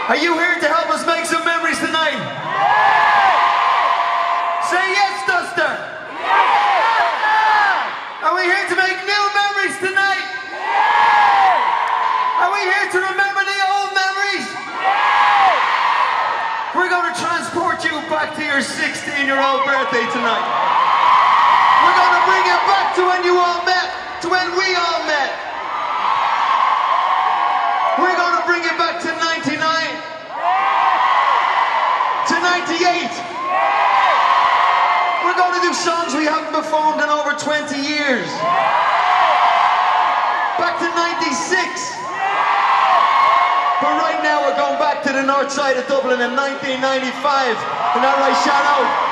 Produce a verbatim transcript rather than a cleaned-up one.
Are you here to help us make some memories tonight? Say yes, Duster! Are we here to make new memories tonight? Are we here to remember the old memories? We're going to transport you back to your sixteen-year-old birthday tonight. We're going to bring you back to when you all met, to when we all met. We're going to bring you back to ninety-nine, to ninety-eight. We're going to do songs we haven't performed in over twenty years. Back to ninety-six. But right now we're going back to the north side of Dublin in nineteen ninety-five. Isn't that right, Shadow?